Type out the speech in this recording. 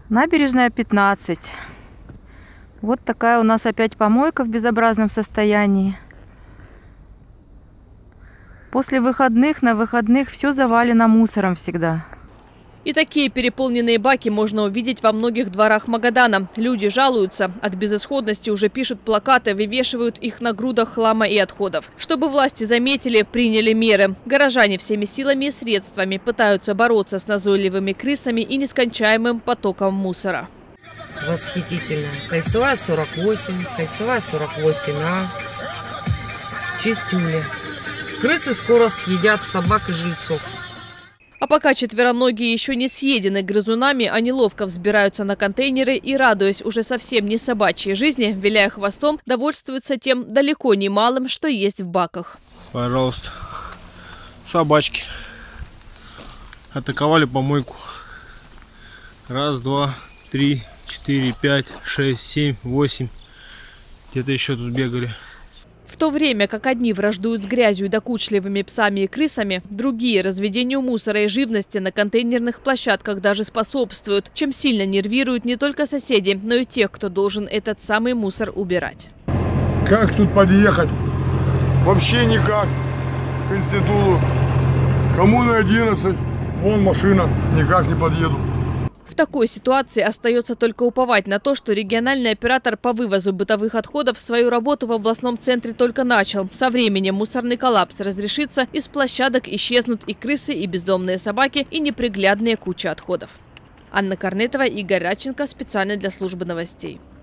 Набережная 15. Вот такая у нас опять помойка в безобразном состоянии. После выходных, на выходных все завалено мусором всегда. И такие переполненные баки можно увидеть во многих дворах Магадана. Люди жалуются. От безысходности уже пишут плакаты, вывешивают их на грудах хлама и отходов. Чтобы власти заметили, приняли меры. Горожане всеми силами и средствами пытаются бороться с назойливыми крысами и нескончаемым потоком мусора. Восхитительно. Кольцевая 48, кольцевая 48А. Чистюля. Крысы скоро съедят собак и жильцов. А пока четвероногие еще не съедены грызунами, они ловко взбираются на контейнеры и, радуясь уже совсем не собачьей жизни, виляя хвостом, довольствуются тем далеко не малым, что есть в баках. Пожалуйста. Собачки. Атаковали помойку. Раз, два, три, 4, 5, 6, 7, 8. Где-то еще тут бегали. В то время как одни враждуют с грязью и докучливыми псами и крысами, другие разведению мусора и живности на контейнерных площадках даже способствуют, чем сильно нервируют не только соседей, но и тех, кто должен этот самый мусор убирать. Как тут подъехать? Вообще никак. К институту. Коммуна 11. Вон машина. Никак не подъеду. В такой ситуации остается только уповать на то, что региональный оператор по вывозу бытовых отходов свою работу в областном центре только начал. Со временем мусорный коллапс разрешится, и с площадок исчезнут и крысы, и бездомные собаки, и неприглядные кучи отходов. Анна Корнетова, Игорь Радченко. Специально для службы новостей.